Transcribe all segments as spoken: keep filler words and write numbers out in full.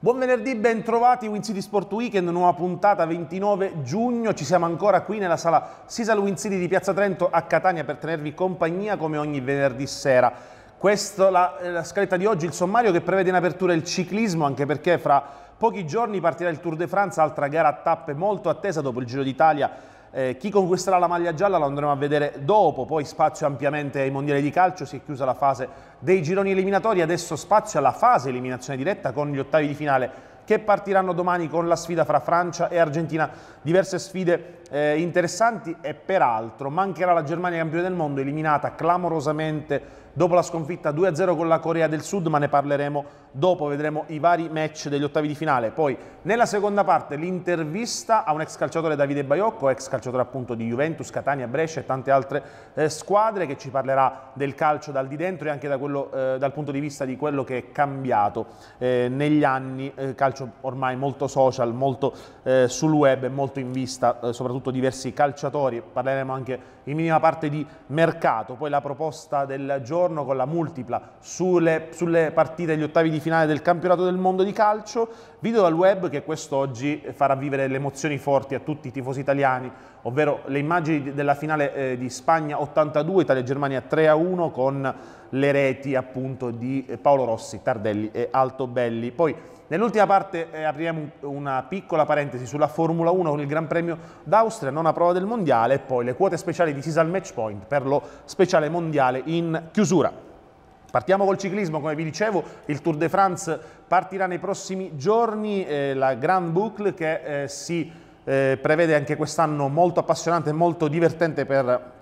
Buon venerdì, ben trovati, Win City Sport Weekend, nuova puntata ventinove giugno, ci siamo ancora qui nella sala Sisal Win City di Piazza Trento a Catania per tenervi compagnia come ogni venerdì sera. Questa è la, la scaletta di oggi, il sommario che prevede in apertura il ciclismo, anche perché fra pochi giorni partirà il Tour de France, altra gara a tappe molto attesa dopo il Giro d'Italia. Eh, chi conquisterà la maglia gialla lo andremo a vedere dopo, poi spazio ampiamente ai mondiali di calcio, si è chiusa la fase dei gironi eliminatori, adesso spazio alla fase eliminazione diretta con gli ottavi di finale che partiranno domani con la sfida fra Francia e Argentina, diverse sfide eh, interessanti e peraltro mancherà la Germania campione del mondo eliminata clamorosamente dopo la sconfitta due a zero con la Corea del Sud, ma ne parleremo dopo, vedremo i vari match degli ottavi di finale. Poi nella seconda parte l'intervista a un ex calciatore, Davide Baiocco, ex calciatore appunto di Juventus, Catania, Brescia e tante altre eh, squadre, che ci parlerà del calcio dal di dentro e anche da quello, eh, dal punto di vista di quello che è cambiato eh, negli anni, eh, calcio ormai molto social, molto eh, sul web e molto in vista, eh, soprattutto diversi calciatori. Parleremo anche in minima parte di mercato, poi la proposta del giorno con la multipla sulle, sulle partite degli ottavi di finale del campionato del mondo di calcio, video dal web che quest'oggi farà vivere le emozioni forti a tutti i tifosi italiani, ovvero le immagini della finale eh, di Spagna ottantadue, Italia-Germania tre a uno con le reti appunto di Paolo Rossi, Tardelli e Altobelli. Poi nell'ultima parte eh, apriamo una piccola parentesi sulla Formula uno con il Gran Premio d'Austria, nona prova del mondiale, e poi le quote speciali di Sisal Match Point per lo speciale mondiale in chiusura. Partiamo col ciclismo, come vi dicevo, il Tour de France partirà nei prossimi giorni, eh, la Grande Boucle che eh, si eh, prevede anche quest'anno molto appassionante e molto divertente per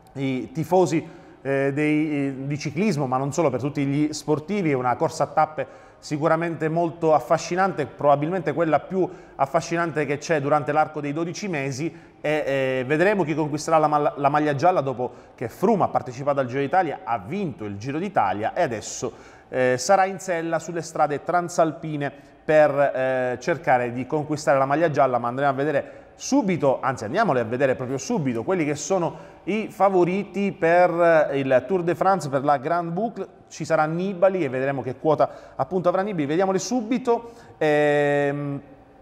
i tifosi eh, dei, eh, di ciclismo, ma non solo, per tutti gli sportivi. È una corsa a tappe sicuramente molto affascinante, probabilmente quella più affascinante che c'è durante l'arco dei dodici mesi, e eh, vedremo chi conquisterà la, la maglia gialla dopo che Froome ha partecipato al Giro d'Italia, ha vinto il Giro d'Italia e adesso eh, sarà in sella sulle strade transalpine per eh, cercare di conquistare la maglia gialla, ma andremo a vedere subito, anzi andiamole a vedere proprio subito, quelli che sono i favoriti per il Tour de France, per la Grande Boucle. Ci sarà Nibali e vedremo che quota appunto avrà Nibali, vediamoli subito. Ehm,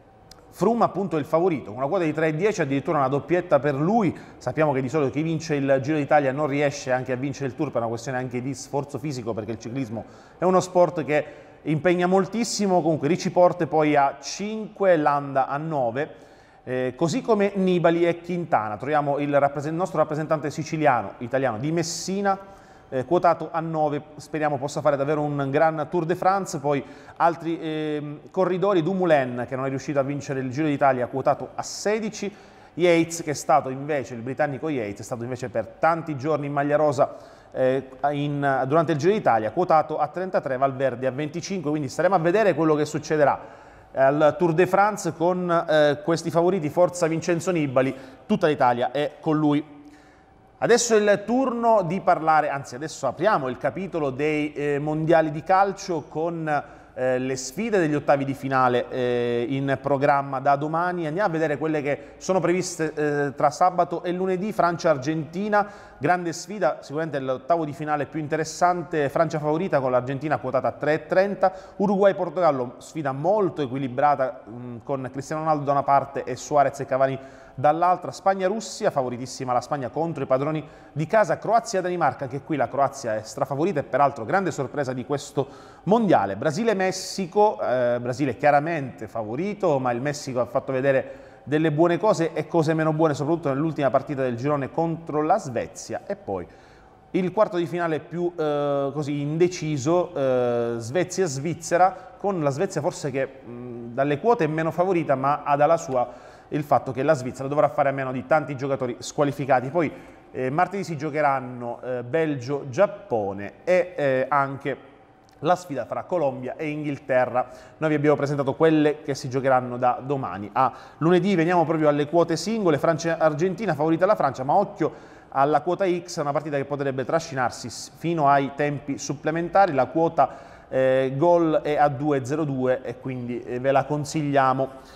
Froome appunto è il favorito, con una quota di tre e dieci, addirittura una doppietta per lui. Sappiamo che di solito chi vince il Giro d'Italia non riesce anche a vincere il Tour per una questione anche di sforzo fisico, perché il ciclismo è uno sport che impegna moltissimo. Comunque Richie Porte poi a cinque, Landa a nove, eh, così come Nibali e Quintana. Troviamo il, rappresent- il nostro rappresentante siciliano, italiano di Messina, Eh, quotato a nove, speriamo possa fare davvero un gran Tour de France. Poi altri eh, corridori, Dumoulin che non è riuscito a vincere il Giro d'Italia, quotato a sedici, Yates che è stato invece, il britannico Yates è stato invece per tanti giorni in maglia rosa eh, in, durante il Giro d'Italia, quotato a trentatré, Valverde a venticinque, quindi staremo a vedere quello che succederà al Tour de France con eh, questi favoriti. Forza Vincenzo Nibali, tutta l'Italia è con lui. Adesso è il turno di parlare, anzi adesso apriamo il capitolo dei eh, mondiali di calcio con eh, le sfide degli ottavi di finale eh, in programma da domani. Andiamo a vedere quelle che sono previste eh, tra sabato e lunedì. Francia-Argentina, grande sfida, sicuramente l'ottavo di finale più interessante, Francia favorita con l'Argentina quotata a tre e trenta, Uruguay-Portogallo, sfida molto equilibrata mh, con Cristiano Ronaldo da una parte e Suarez e Cavani dall'altra. Spagna-Russia, favoritissima la Spagna contro i padroni di casa. Croazia-Danimarca, che qui la Croazia è strafavorita e peraltro grande sorpresa di questo mondiale. Brasile-Messico, eh, Brasile chiaramente favorito, ma il Messico ha fatto vedere delle buone cose e cose meno buone, soprattutto nell'ultima partita del girone contro la Svezia. E poi il quarto di finale più eh, così indeciso, eh, Svezia-Svizzera, con la Svezia forse che mh, dalle quote è meno favorita, ma ha dalla sua il fatto che la Svizzera dovrà fare a meno di tanti giocatori squalificati. Poi eh, martedì si giocheranno eh, Belgio-Giappone e eh, anche la sfida fra Colombia e Inghilterra. Noi vi abbiamo presentato quelle che si giocheranno da domani a lunedì. Veniamo proprio alle quote singole. Francia-Argentina, favorita la Francia, ma occhio alla quota X, una partita che potrebbe trascinarsi fino ai tempi supplementari. La quota eh, gol è a due virgola zero due e quindi eh, ve la consigliamo.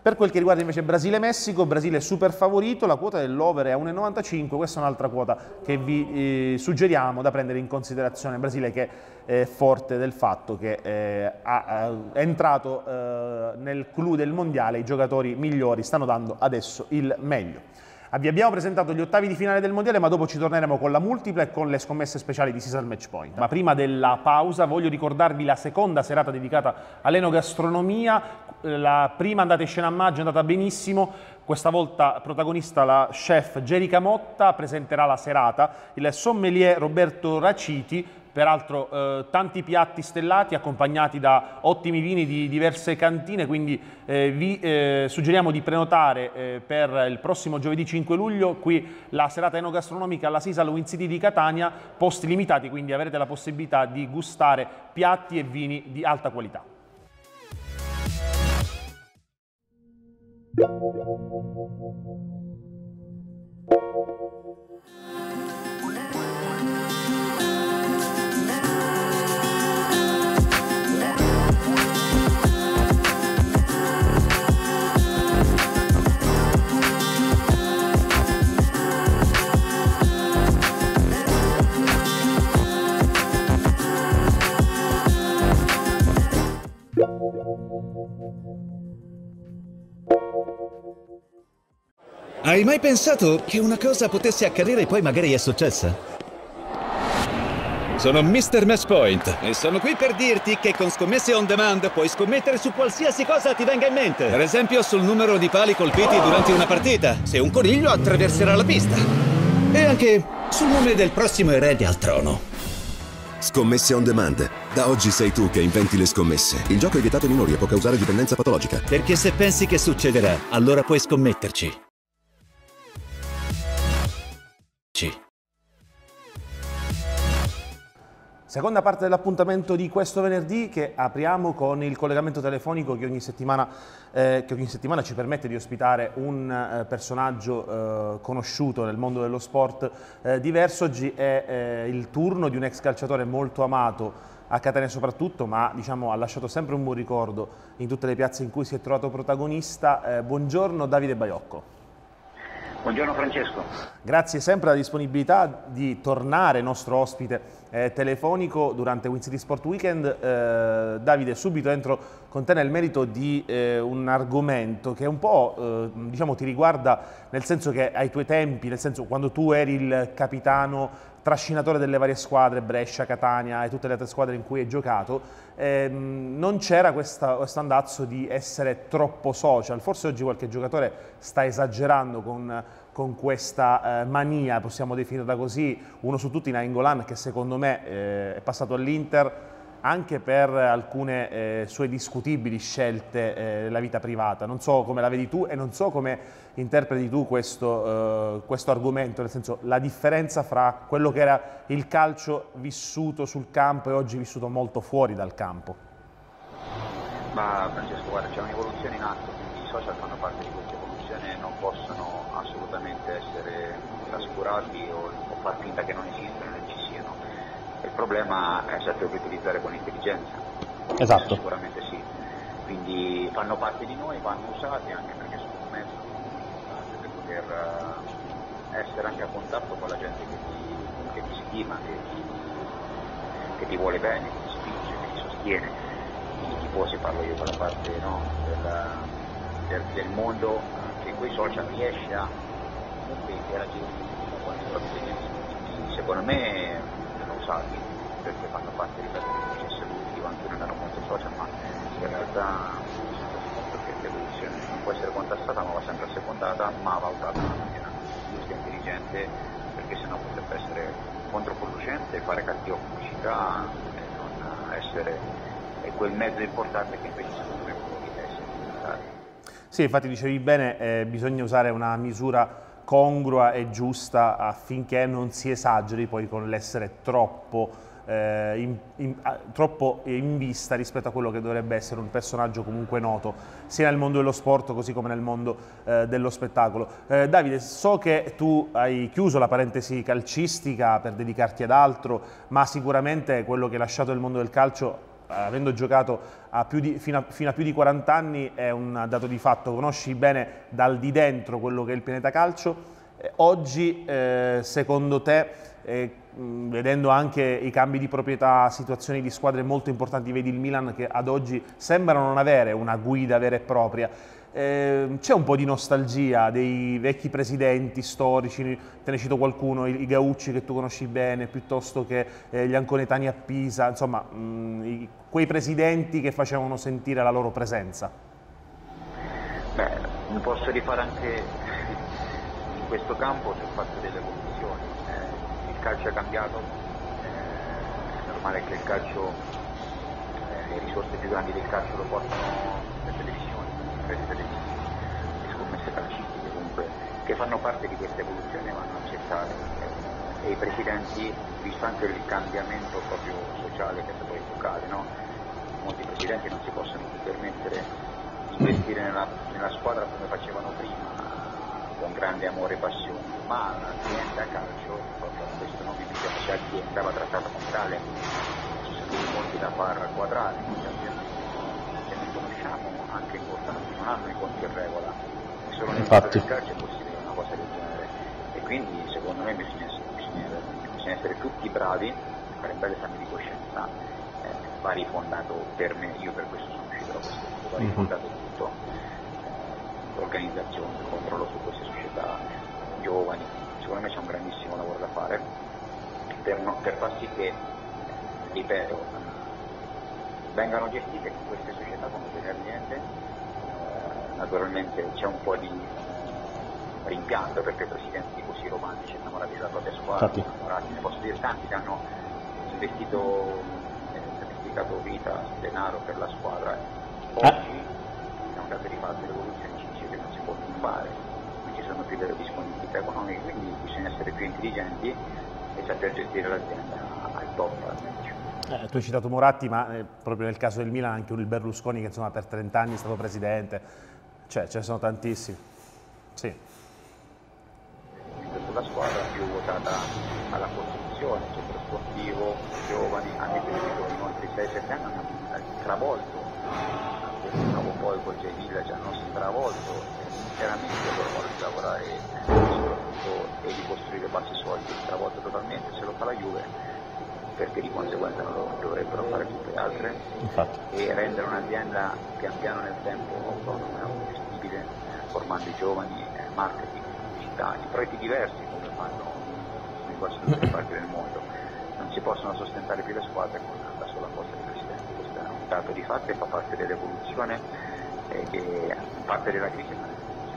Per quel che riguarda invece Brasile-Messico, Brasile super favorito, la quota dell'over è a uno virgola novantacinque, questa è un'altra quota che vi eh, suggeriamo da prendere in considerazione. Brasile che è forte del fatto che eh, ha, è entrato eh, nel clou del mondiale, i giocatori migliori stanno dando adesso il meglio. Vi abbiamo presentato gli ottavi di finale del mondiale, ma dopo ci torneremo con la multipla e con le scommesse speciali di Sisal Match Point. Ma prima della pausa voglio ricordarvi la seconda serata dedicata all'enogastronomia. La prima andata in scena a maggio è andata benissimo, questa volta protagonista la chef Gerica Motta presenterà la serata, il sommelier Roberto Raciti. Peraltro eh, tanti piatti stellati accompagnati da ottimi vini di diverse cantine, quindi eh, vi eh, suggeriamo di prenotare eh, per il prossimo giovedì cinque luglio qui la serata enogastronomica alla Sisal Wind City di Catania, posti limitati, quindi avrete la possibilità di gustare piatti e vini di alta qualità. Hai mai pensato che una cosa potesse accadere e poi magari è successa? Sono mister Match Point e sono qui per dirti che con Scommesse On Demand puoi scommettere su qualsiasi cosa ti venga in mente. Per esempio sul numero di pali colpiti durante una partita, se un coniglio attraverserà la pista. E anche sul nome del prossimo erede al trono. Scommesse On Demand. Da oggi sei tu che inventi le scommesse. Il gioco è vietato ai minori e può causare dipendenza patologica. Perché se pensi che succederà, allora puoi scommetterci. Seconda parte dell'appuntamento di questo venerdì che apriamo con il collegamento telefonico che ogni settimana, eh, che ogni settimana ci permette di ospitare un eh, personaggio eh, conosciuto nel mondo dello sport eh, diverso. Oggi è eh, il turno di un ex calciatore molto amato a Catania soprattutto, ma diciamo ha lasciato sempre un buon ricordo in tutte le piazze in cui si è trovato protagonista. Eh, buongiorno Davide Baiocco. Buongiorno Francesco. Grazie sempre alla disponibilità di tornare nostro ospite eh, telefonico durante Wind City Sport Weekend. Eh, Davide, subito entro con te nel merito di eh, un argomento che un po' eh, diciamo, ti riguarda, nel senso che ai tuoi tempi, nel senso quando tu eri il capitano trascinatore delle varie squadre, Brescia, Catania e tutte le altre squadre in cui hai giocato, ehm, non c'era questo andazzo di essere troppo social. Forse oggi qualche giocatore sta esagerando con, con questa eh, mania, possiamo definirla così. Uno su tutti, Nainggolan, che secondo me eh, è passato all'Inter anche per alcune eh, sue discutibili scelte eh, nella vita privata. Non so come la vedi tu e non so come interpreti tu questo, eh, questo argomento, nel senso la differenza fra quello che era il calcio vissuto sul campo e oggi vissuto molto fuori dal campo. Ma Francesco, guarda, c'è un'evoluzione in atto, quindi i social fanno parte di questa evoluzione e non possono assolutamente essere trascurati o, o far finta che non esistano. Il problema è saperli utilizzare con intelligenza. Esatto. Sicuramente sì. Quindi fanno parte di noi, vanno usati anche perché sono un mezzo per poter essere anche a contatto con la gente che ti, che ti stima, che ti, che ti vuole bene, che ti spinge, che ti sostiene. I tifosi, parlo io dalla parte no, del, del, del mondo che con i social riesce a comunque interagire con i propri seguiti. Secondo me usati perché fanno parte di questo processo evolutivo, anche non hanno molto social, ma in realtà mi sono reso conto che l'evoluzione non può essere contrastata ma va sempre assecondata, ma va usata in una maniera giusta e intelligente, perché sennò potrebbe essere controproducente, fare cattiva pubblicità e non essere è quel mezzo importante che invece secondo me dovrebbe essere. Sì, infatti dicevi bene, eh, bisogna usare una misura congrua e giusta affinché non si esageri poi con l'essere troppo, eh, in, in, a, troppo in vista rispetto a quello che dovrebbe essere un personaggio comunque noto sia nel mondo dello sport così come nel mondo eh, dello spettacolo. Eh, Davide, so che tu hai chiuso la parentesi calcistica per dedicarti ad altro, ma sicuramente quello che hai lasciato nel mondo del calcio avendo giocato a più di, fino, a, fino a più di quaranta anni è un dato di fatto, conosci bene dal di dentro quello che è il pianeta calcio. Eh, oggi, eh, secondo te, eh, mh, vedendo anche i cambi di proprietà, situazioni di squadre molto importanti, vedi il Milan che ad oggi sembra non avere una guida vera e propria, eh, c'è un po' di nostalgia dei vecchi presidenti storici, te ne cito qualcuno, i, i Gaucci che tu conosci bene, piuttosto che eh, gli anconetani a Pisa, insomma, mh, i, quei presidenti che facevano sentire la loro presenza? Beh, mi posso rifare anche in questo campo sul fatto delle evoluzioni. Eh, il calcio è cambiato, eh, è normale che il calcio, eh, le risorse più grandi del calcio lo portano le televisioni, le televisioni, le scommesse calcistiche comunque, che fanno parte di questa evoluzione vanno accettate. Eh, e i presidenti, visto anche il cambiamento proprio sociale che è stato epocale, no? Molti presidenti non si possono più permettere di investire nella, nella squadra come facevano prima, con grande amore e passione, ma l'azienda calcio, proprio questo nome mettiamoci azienda, va trattata come tale. Ci sono molti da far quadrare, molte aziende che noi conosciamo, anche importanti, non hanno i conti in regola, e solo nel mondo del calcio è possibile una cosa del genere, e quindi secondo me bisogna, bisogna, bisogna essere tutti bravi, fare un bel esame di coscienza, eh, va rifondato per me, io per questo sono uscito da questo punto, va rifondato tutto, eh, l'organizzazione, il controllo su queste società giovani, secondo me c'è un grandissimo lavoro da fare per, no, per far sì che, ripeto, vengano gestite queste società come delle aziende. Eh, naturalmente c'è un po' di eh, rimpianto perché i presidenti così romantici innamorati della propria squadra, innamorati, ne posso dire tanti che hanno investito, eh, sacrificato vita, denaro per la squadra. Oggi è un dato di fatto, l'evoluzione ci dice che non si può più fare, non ci sono più delle disponibilità economiche, quindi bisogna essere più intelligenti e saper gestire l'azienda al top. Eh, tu hai citato Moratti, ma eh, proprio nel caso del Milan anche il Berlusconi che insomma per trenta anni è stato presidente, cioè ce ne sono tantissimi. Sì. La squadra più votata alla Costituzione, centro sportivo, giovani, anche per i nostri sei sette anni hanno travolto, dopo poi col J Village hanno stravolto interamente il loro modo di lavorare soprattutto e di costruire bassi soldi, stravolto totalmente, se lo fa la Juve perché di conseguenza non lo dovrebbero fare tutte le altre. Infatti. E rendere un'azienda pian piano nel tempo autonoma, gestibile, formando i giovani, eh, marketing, pubblicità, i progetti diversi come fanno in quasi tutte le parti del mondo. Non si possono sostentare più le squadre con la sola forza del presidente, questo è un dato di fatto e fa parte dell'evoluzione e che parte della crisi.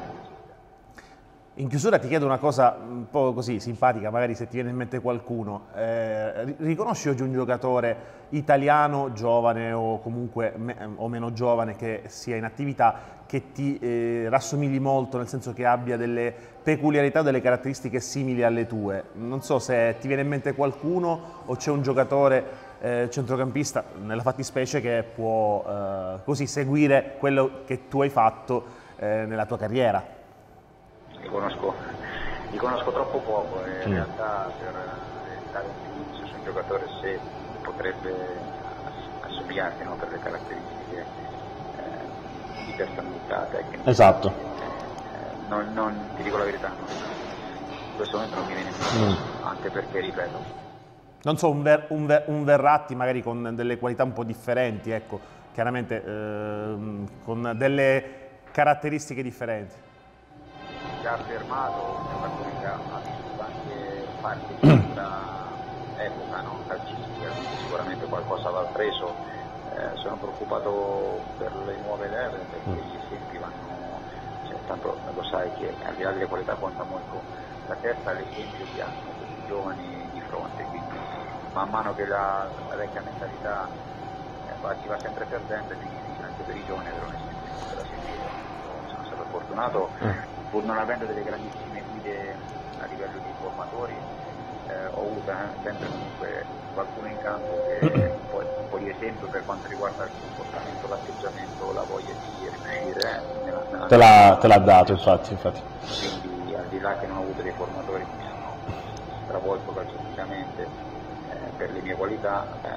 In chiusura ti chiedo una cosa un po' così simpatica, magari se ti viene in mente qualcuno. Eh, riconosci oggi un giocatore italiano, giovane o comunque me, o meno giovane che sia in attività, che ti eh, rassomigli molto, nel senso che abbia delle peculiarità, delle caratteristiche simili alle tue? Non so se ti viene in mente qualcuno o c'è un giocatore eh, centrocampista, nella fattispecie, che può eh, così seguire quello che tu hai fatto eh, nella tua carriera. Li conosco, li conosco troppo poco e in mm. realtà per dare un giudizio su un giocatore se potrebbe assomigliarti, no, per le caratteristiche eh, di personalità tecnica. Esatto. Eh, non, non, ti dico la verità, non, in questo momento non mi viene in mente, mm. anche perché, ripeto, non so, un, ver, un, ver, un Verratti magari con delle qualità un po' differenti, ecco, chiaramente ehm, con delle caratteristiche differenti. Già affermato, è una cosa che ha vissuto anche parte di questa epoca, no, calcistica, quindi sicuramente qualcosa va preso. Eh, sono preoccupato per le nuove leve perché gli esempi vanno, cioè, tanto lo sai che al di là delle qualità conta molto la testa, l'esempio che hanno questi giovani di fronte, quindi man mano che la, la vecchia mentalità eh, va, si va sempre perdendo, è più difficile anche per i giovani avere un esempio da seguire. Sono stato fortunato, pur non avendo delle grandissime guide a livello di formatori, eh, ho avuto eh, sempre comunque qualcuno in campo che è un po', un po' di esempio per quanto riguarda il comportamento, l'atteggiamento, la voglia di riuscire. Eh, nella, nella te, l'ha, te l'ha dato, infatti, infatti. Quindi al di là che non ho avuto dei formatori che mi hanno stravolto calcisticamente eh, per le mie qualità, eh,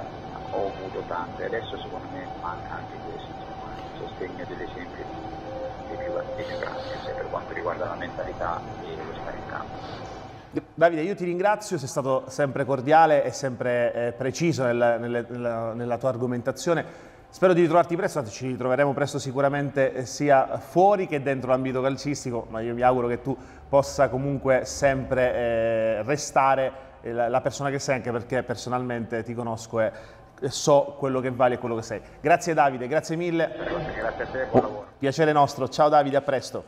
ho avuto tante, adesso secondo me manca anche questo, insomma, il sostegno dell'esempio dei più, dei più grandi, sia per quanto riguarda la mentalità e lo stare in campo. Davide, io ti ringrazio, sei stato sempre cordiale e sempre eh, preciso nel, nel, nella, nella tua argomentazione. Spero di ritrovarti presto, anzi ci ritroveremo presto sicuramente sia fuori che dentro l'ambito calcistico, ma io mi auguro che tu possa comunque sempre eh, restare eh, la, la persona che sei, anche perché personalmente ti conosco e so quello che vali e quello che sei. Grazie Davide, grazie mille. Grazie a te, buon lavoro. Piacere nostro, ciao Davide, a presto.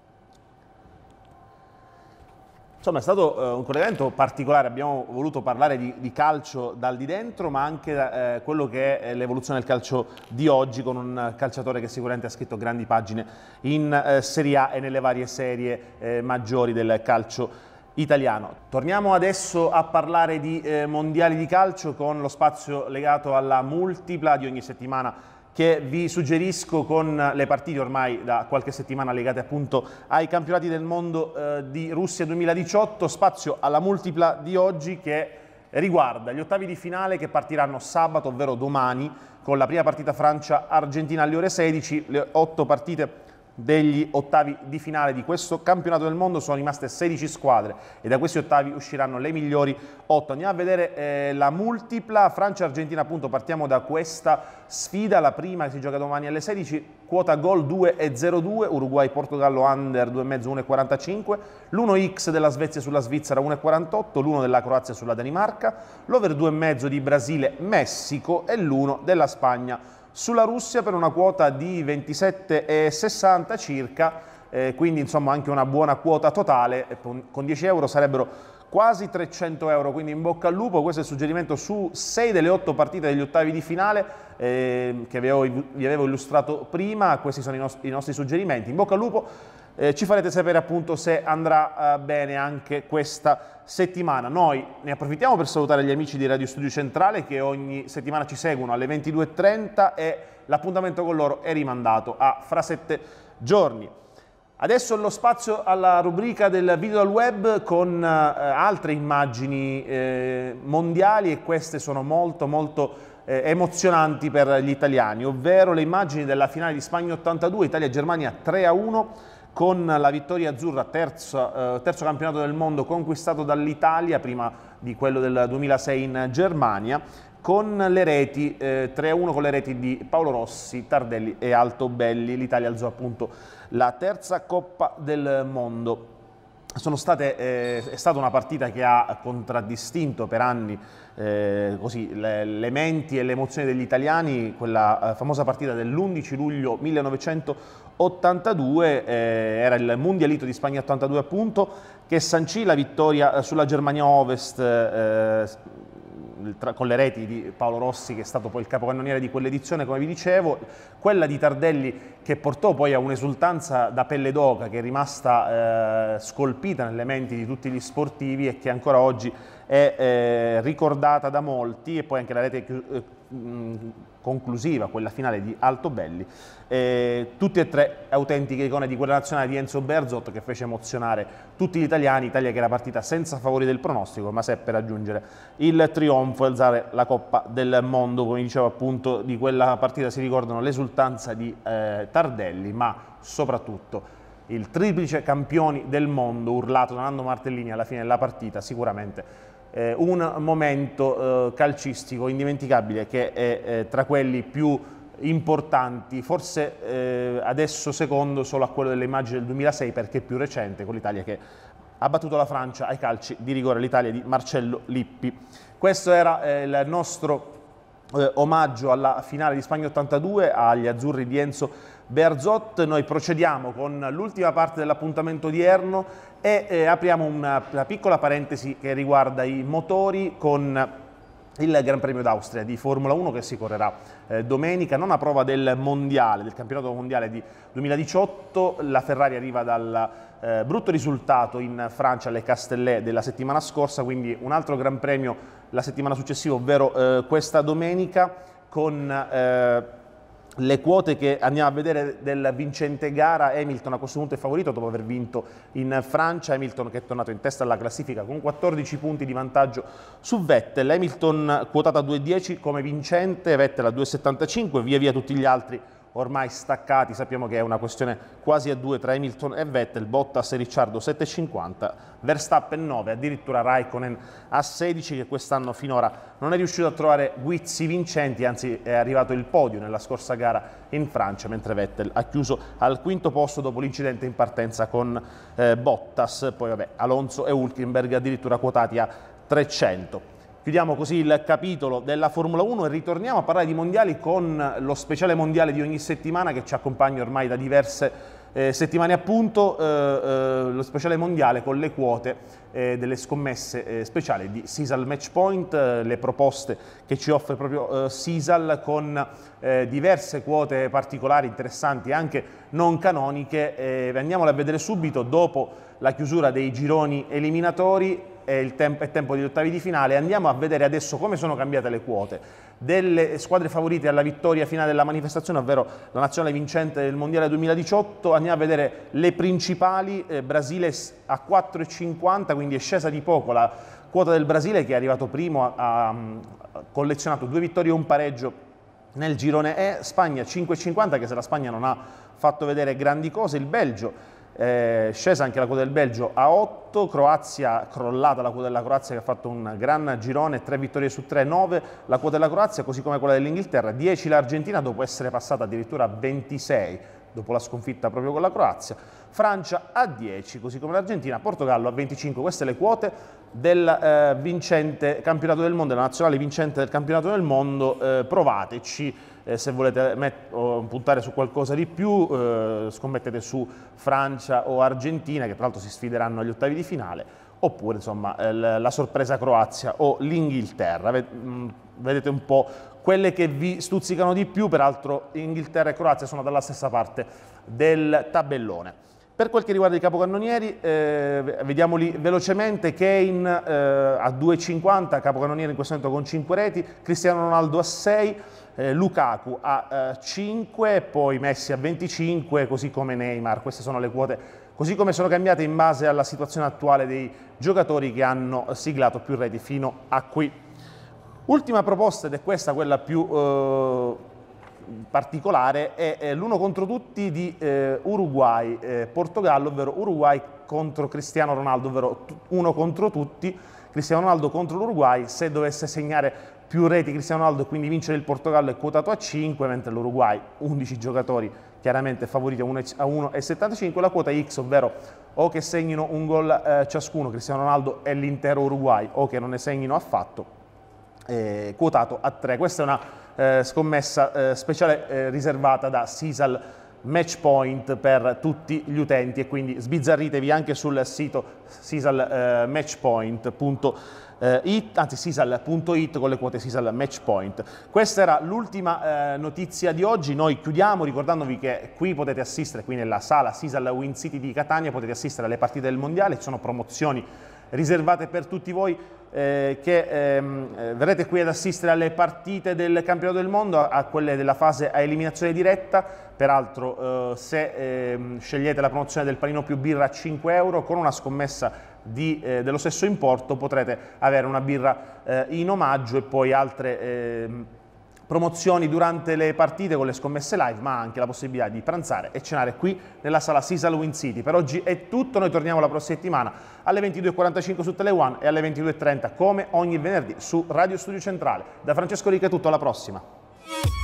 Insomma, è stato eh, un collegamento particolare, abbiamo voluto parlare di, di calcio dal di dentro, ma anche eh, quello che è l'evoluzione del calcio di oggi, con un calciatore che sicuramente ha scritto grandi pagine in eh, Serie A e nelle varie serie eh, maggiori del calcio italiano. Torniamo adesso a parlare di eh, mondiali di calcio con lo spazio legato alla multipla di ogni settimana, che vi suggerisco con le partite ormai da qualche settimana legate appunto ai campionati del mondo eh, di Russia duemiladiciotto, spazio alla multipla di oggi che riguarda gli ottavi di finale che partiranno sabato, ovvero domani, con la prima partita Francia-Argentina alle ore sedici, le otto partite degli ottavi di finale di questo campionato del mondo. Sono rimaste sedici squadre e da questi ottavi usciranno le migliori otto. Andiamo a vedere eh, la multipla Francia-Argentina, appunto partiamo da questa sfida, la prima che si gioca domani alle sedici, quota gol due e zero due, Uruguay-Portogallo under due virgola cinque, uno e quarantacinque, l'uno x della Svezia sulla Svizzera uno e quarantotto, l'uno della Croazia sulla Danimarca, l'over due virgola cinque di Brasile-Messico e l'uno della Spagna sulla Russia per una quota di ventisette e sessanta circa, eh, quindi insomma anche una buona quota totale, con dieci euro sarebbero quasi trecento euro, quindi in bocca al lupo. Questo è il suggerimento su sei delle otto partite degli ottavi di finale eh, che vi avevo, vi avevo illustrato prima. Questi sono i, nost i nostri suggerimenti, in bocca al lupo. Eh, ci farete sapere appunto se andrà eh, bene anche questa settimana. Noi ne approfittiamo per salutare gli amici di Radio Studio Centrale che ogni settimana ci seguono alle ventidue e trenta e l'appuntamento con loro è rimandato a fra sette giorni. Adesso lo spazio alla rubrica del video dal web con eh, altre immagini eh, mondiali, e queste sono molto molto eh, emozionanti per gli italiani, ovvero le immagini della finale di Spagna ottantadue, Italia-Germania tre a uno, con la vittoria azzurra, terzo, eh, terzo campionato del mondo conquistato dall'Italia, prima di quello del duemilasei in Germania, con le reti eh, tre a uno, con le reti di Paolo Rossi, Tardelli e Altobelli. L'Italia alzò appunto la terza Coppa del Mondo. Sono state, eh, è stata una partita che ha contraddistinto per anni eh, così, le, le menti e le emozioni degli italiani, quella eh, famosa partita dell'undici luglio millenovecentottantadue, eh, era il Mundialito di Spagna ottantadue appunto, che sancì la vittoria sulla Germania Ovest eh, Tra, con le reti di Paolo Rossi, che è stato poi il capocannoniere di quell'edizione, come vi dicevo, quella di Tardelli che portò poi a un'esultanza da pelle d'oca che è rimasta eh, scolpita nelle menti di tutti gli sportivi e che ancora oggi è eh, ricordata da molti, e poi anche la rete eh, conclusiva, quella finale di Altobelli, eh, tutte e tre autentiche icone di quella nazionale di Enzo Bearzot che fece emozionare tutti gli italiani. Italia che era partita senza favori del pronostico, ma seppe raggiungere il trionfo e alzare la Coppa del Mondo. Come dicevo appunto, di quella partita si ricordano l'esultanza di eh, Tardelli, ma soprattutto il triplice campioni del mondo urlato da Nando Martellini alla fine della partita. Sicuramente Eh, un momento eh, calcistico indimenticabile, che è eh, tra quelli più importanti, forse eh, adesso secondo solo a quello delle immagini del duemilasei, perché è più recente, con l'Italia che ha battuto la Francia ai calci di rigore, l'Italia di Marcello Lippi. Questo era eh, il nostro eh, omaggio alla finale di Spagna ottantadue, agli azzurri di Enzo Bearzot. Noi procediamo con l'ultima parte dell'appuntamento odierno e eh, apriamo una, una piccola parentesi che riguarda i motori, con il Gran Premio d'Austria di Formula uno che si correrà eh, domenica, non a prova del mondiale, del campionato mondiale di duemiladiciotto. La Ferrari arriva dal eh, brutto risultato in Francia alle Castellet della settimana scorsa, quindi un altro Gran Premio la settimana successiva, ovvero eh, questa domenica, con eh, le quote che andiamo a vedere del vincente gara. Hamilton a questo punto è favorito dopo aver vinto in Francia. Hamilton che è tornato in testa alla classifica con quattordici punti di vantaggio su Vettel. Hamilton quotato a due virgola dieci come vincente, Vettel a due virgola settantacinque, via via tutti gli altri ormai staccati. Sappiamo che è una questione quasi a due tra Hamilton e Vettel. Bottas e Ricciardo sette virgola cinquanta, Verstappen nove, addirittura Raikkonen a sedici, che quest'anno finora non è riuscito a trovare guizzi vincenti, anzi è arrivato il podio nella scorsa gara in Francia, mentre Vettel ha chiuso al quinto posto dopo l'incidente in partenza con eh, Bottas. Poi vabbè, Alonso e Hülkenberg addirittura quotati a trecento. Chiudiamo così il capitolo della Formula uno e ritorniamo a parlare di mondiali con lo speciale mondiale di ogni settimana che ci accompagna ormai da diverse eh, settimane appunto, eh, eh, lo speciale mondiale con le quote eh, delle scommesse eh, speciali di Sisal Matchpoint, eh, le proposte che ci offre proprio eh, Sisal con eh, diverse quote particolari, interessanti e anche non canoniche. Eh, andiamole a vedere subito dopo la chiusura dei gironi eliminatori. È il tempo, è tempo degli ottavi di finale. Andiamo a vedere adesso come sono cambiate le quote delle squadre favorite alla vittoria finale della manifestazione, ovvero la nazionale vincente del mondiale duemiladiciotto. Andiamo a vedere le principali. eh, Brasile a quattro virgola cinquanta, quindi è scesa di poco la quota del Brasile, che è arrivato primo, ha, ha collezionato due vittorie e un pareggio nel girone E. Spagna cinque virgola cinquanta, che se la Spagna non ha fatto vedere grandi cose. Il Belgio, Eh, scesa anche la quota del Belgio a otto, Croazia crollata la quota della Croazia che ha fatto un gran girone, tre vittorie su tre, nove la quota della Croazia, così come quella dell'Inghilterra, dieci l'Argentina dopo essere passata addirittura a ventisei dopo la sconfitta proprio con la Croazia, Francia a dieci così come l'Argentina, Portogallo a venticinque. Queste le quote del eh, vincente campionato del mondo, della nazionale vincente del campionato del mondo. Eh, provateci. Eh, se volete puntare su qualcosa di più, eh, scommettete su Francia o Argentina, che tra l'altro si sfideranno agli ottavi di finale, oppure insomma eh, la sorpresa Croazia o l'Inghilterra. Vedete un po' quelle che vi stuzzicano di più. Peraltro Inghilterra e Croazia sono dalla stessa parte del tabellone. Per quel che riguarda i capocannonieri, eh, vediamoli velocemente. Kane eh, a due virgola cinquanta, capocannoniere in questo momento con cinque reti, Cristiano Ronaldo a sei, eh, Lukaku a eh, cinque, poi Messi a venticinque, così come Neymar. Queste sono le quote, così come sono cambiate in base alla situazione attuale dei giocatori che hanno siglato più reti fino a qui. Ultima proposta, ed è questa quella più eh, particolare, è l'uno contro tutti di eh, Uruguay-Portogallo, eh, ovvero Uruguay contro Cristiano Ronaldo, ovvero uno contro tutti, Cristiano Ronaldo contro l'Uruguay. Se dovesse segnare più reti Cristiano Ronaldo e quindi vincere il Portogallo è quotato a cinque, mentre l'Uruguay, undici giocatori, chiaramente favoriti a uno virgola settantacinque, la quota X, ovvero o che segnino un gol eh, ciascuno, Cristiano Ronaldo e l'intero Uruguay, o che non ne segnino affatto, eh, quotato a tre. Questa è una eh, scommessa eh, speciale eh, riservata da Sisal Matchpoint per tutti gli utenti, e quindi sbizzarritevi anche sul sito sisal eh, matchpoint punto it, anzi sisal punto it, con le quote Sisal Matchpoint. Questa era l'ultima eh, notizia di oggi. Noi chiudiamo ricordandovi che qui potete assistere, qui nella sala Sisal Win City di Catania, potete assistere alle partite del mondiale. Ci sono promozioni riservate per tutti voi eh, che ehm, verrete qui ad assistere alle partite del campionato del mondo, a, a quelle della fase a eliminazione diretta. Peraltro eh, se ehm, scegliete la promozione del panino più birra a cinque euro, con una scommessa di, eh, dello stesso importo potrete avere una birra eh, in omaggio, e poi altre eh, promozioni durante le partite con le scommesse live, ma anche la possibilità di pranzare e cenare qui nella sala Sisal Win City. Per oggi è tutto, noi torniamo la prossima settimana alle ventidue e quarantacinque su Tele One e alle ventidue e trenta come ogni venerdì su Radio Studio Centrale. Da Francesco Rica è tutto, alla prossima!